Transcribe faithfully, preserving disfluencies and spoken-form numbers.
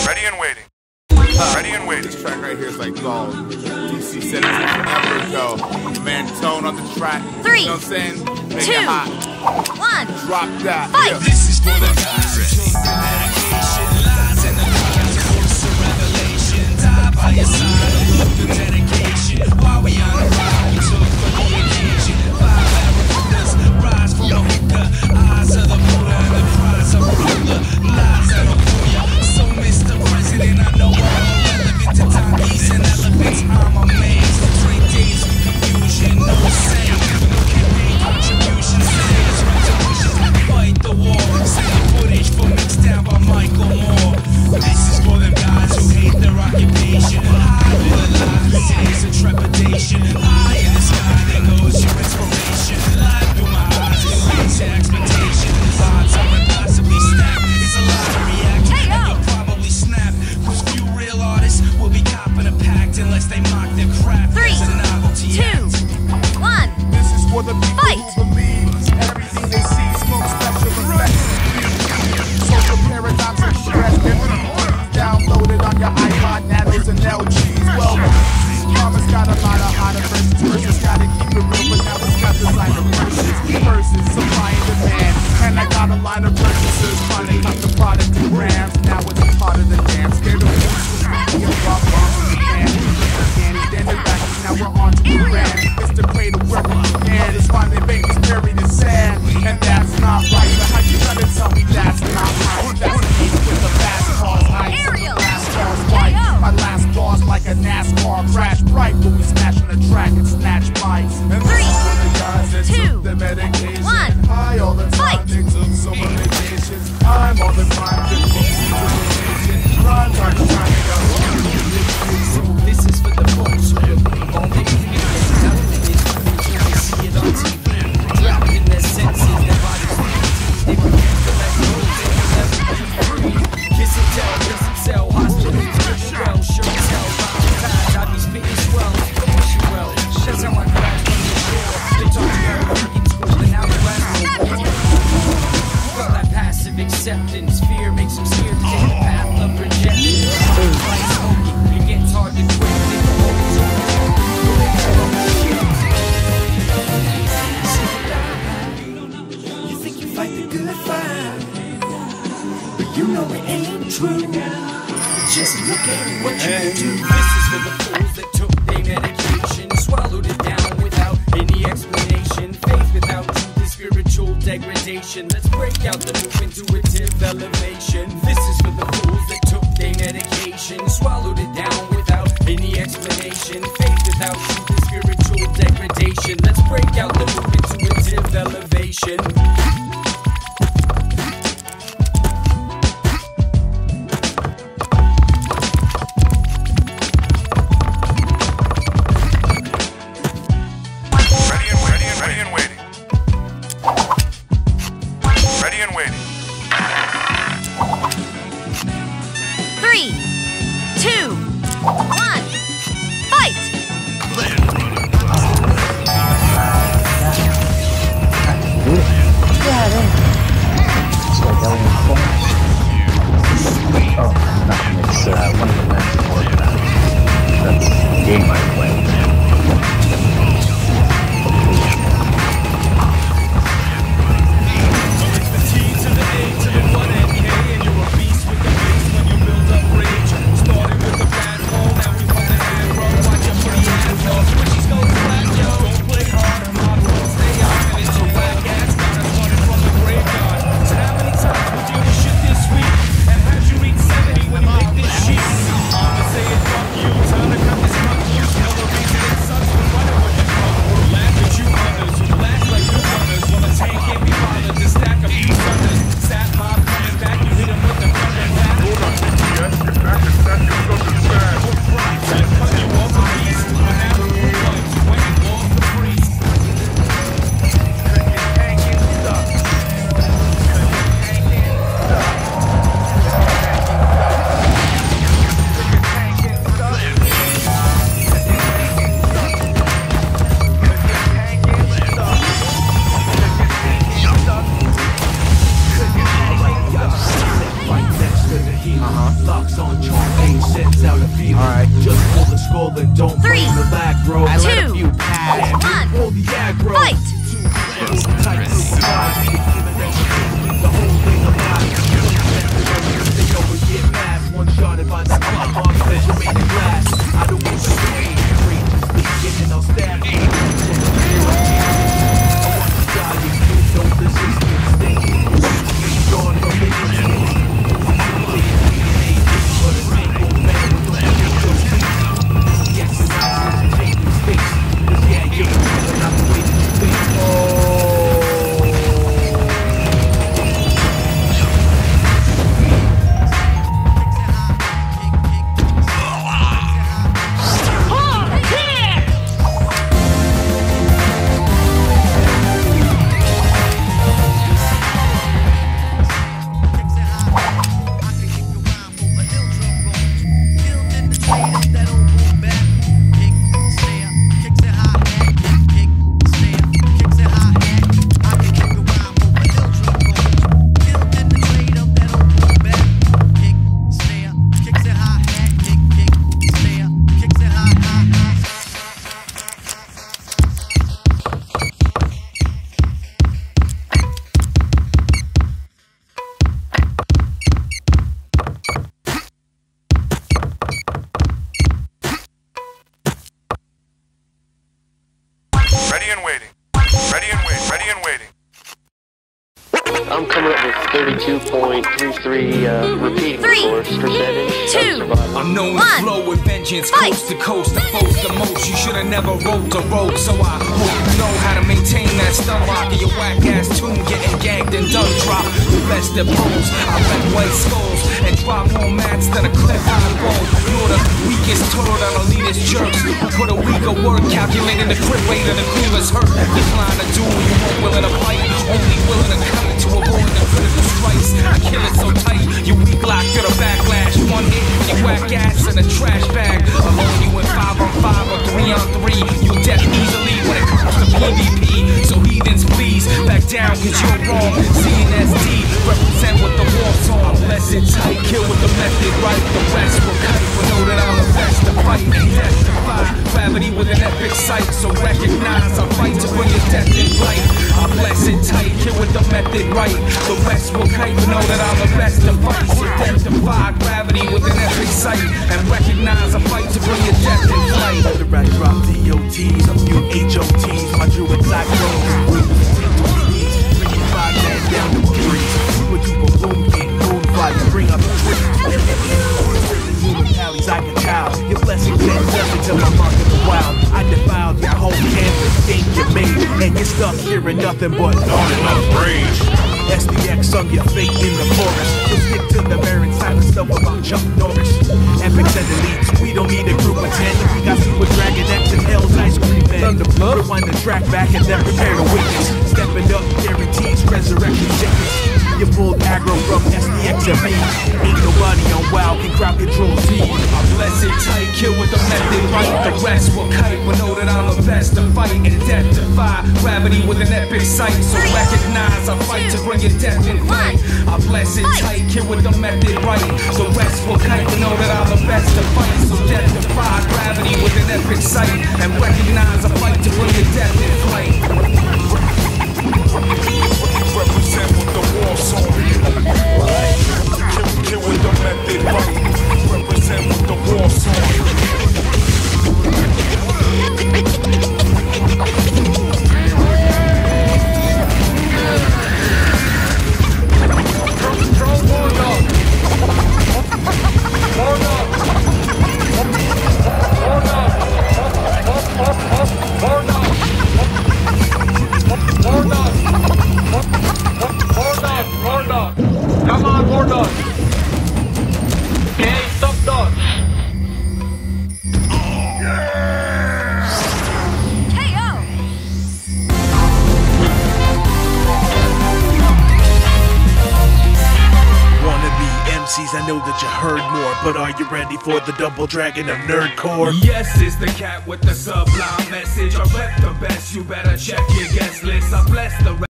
Ready and waiting. Ready and waiting. This track right here is like gold. D C said it forever ago. Man, tone on the track. Three, you know what I'm saying? Make two, it hot. one. Drop that. Fight. Yeah. This is for the guys who take the medication. Lies and the lies, course of revelation. Die by your side, look the dedication. While we on the ride, we took for the occasion. Five barracudas rise from the hookah. Eyes of the Buddha and the prize of ruler. Lies that will fool ya. So Mister President, I know I'm irrelevant to donkeys and elephants. I'm amazed. Three days of confusion, no saying. No campaign contributions, saying resolutions. Fight the war. Send the footage for mixed down by Michael Moore. This is for them guys who hate their occupation. High with a lot of days of trepidation. High in the sky, there goes your inspiration. Live through my eyes, it leads to expectation. Odds are impossibly stacked. It's a lot to react, and you'll probably snap. Cause few real artists will be copping a pact unless they mock their craft. Three, There's a novelty two, act. one. This is for the people Fight. who believe everything they see. Smoke special effects. Social paradox and stress. Downloaded on your iPod, Nanos and L Gs. Well, Mama's got a lot of hotter verses. Verses gotta keep it real, but now it's got designer verses. Verses, supply and demand. And I got a line of purchases. Trying to cut the product to grams. Now it's a part of the dance. Scared of losing me and rock bombs in the can. Then they're back, now we're on to the brand. It's the cradle where we began. It's finding babies buried in sand. And that's not right. But how you gonna tell me that's not right? That's me with the fast cars, heights and the last cars white. My last boss like a NASCAR crash bright. But we smashing the track and snatch bikes. And Three, this is for the guys that two, took the medication. one. High all the time, Fight. they took so many medications. I'm on the grind, just for medication. Run, time to time to go. This is for the folks who believe all they can do is nothing is true until they see it on T V. Trapped in their senses, their bodies need they refuse to let go, they will never be free. Kiss and tell, kiss and sell, hospitals, pretty well, sure as hell. Times I be spitting swell, wish you well. That's how I crash from the shore. They taught me how to work in school and now the rest of the got that passive acceptance, fear makes them scared to take the path of rejection. Like smoking, it gets hard to quit. You think you fight the good fight, but you know it ain't true. Just look at what you do. This is for the fools that took their medication, swallowed it down without any explanation. Faith without truth is spiritual degradation. Let's break out the move intuitive elevation. This is for the fools that took their medication, swallowed it down without any explanation. Faith without truth is spiritual degradation. Let's break out the move intuitive elevation. Ready and waiting. Ready and waiting. Ready and waiting. Three, two, one. Fight. Oh, nothing. It's uh, one of the last for uh, that's the game I play. It's the T to the A to the one N K, and you're a beast with the bass when you build up rage. locks on charm, A sends out a feeling. Alright, just pull the skull and don't Three, blame the lag, bro. I let a two, few pass. one, Pull the aggro. fight! Hold tight to the vibe. The whole thing alive. They over get mad. One shotted by the clock on flesh. You made it glass. I don't want to wait. Wait, getting no stab. I want to die. You don't resist me. Stay gone from the Ready and waiting. Ready and waiting. Ready and waiting. I'm coming up with thirty-two point three three uh, repeating Three, course percentage two, of survival. I'm known One. to flow with vengeance, Fight. coast to coast, the foes the most. You should have never wrote the road, so I hope you know how to maintain that stun rock in your whack ass tune, getting gagged and done drop. The best of pros, I bet white skulls and drop more mats than a clip high roll. You're the weakest total than elitist jerks who put a week of work calculating the crit rate of the cleavers hurt. Decline to do, you won't willing to fight, only willing to cut to avoid the critical strikes. I kill it so tight, you weak locked to the backlash. One hit, you whack ass in a trash bag. Alone you in five on five or three on three. You'll death easily when it comes to P V P. So heathens please, back down cause you're wrong. C N S D, represent what the war's on. Bless it tight, kill with the method right. The rest will cut, but know that I'm the best to fight and death defy. Gravity with an epic sight, so recognize I fight to bring your death in flight. I bless it tight, kill with the method right. The rest will kite, but know that I'm the best to fight. So death defy gravity with an epic sight, and recognize I fight to bring your death in flight. The rat drop D O Ts, a few H O Ts, my druids like drones. Bring your five man down the breeze. Put you a boom, get moon fly, bring up the tree. Human tallies I can chow. Your blessings and nothing till I'm mark in the wild. I defiled your whole canvas, think you made, and you're stuck hearing nothing but on and on rage. S D X sung your fate in the forest. So stick to the barren silent stuff about Chuck Norris. Epics and elites, we don't need a group of ten. We got Super Dragon X and Hell's Ice Cream Man. Rewind the track back and then prepare to witness. Stepping up guarantees resurrection sickness. You pulled aggro from S D X and me. Ain't nobody on WoW can crowd control Z. I bless it tight, kill with the method right. The rest will kite, but know that I'm the best to fight and death defy gravity with an epic sight. So recognize I fight to bring your death in flight. I bless it tight, kill with the method right. The rest will kite, but know that I'm the best to fight. So death defy gravity with an epic sight, and recognize I fight to bring your death in flight. Represent what the war's on. Kill, kill with the method right. Represent what the war's on. Come on, more dogs. Okay, stop dogs. K O! Wannabe M Cs, I know that you heard more, but are you ready for the double dragon of nerdcore? Yes, it's the cat with the sublime message. I rep the best, you better check your guest list. I bless the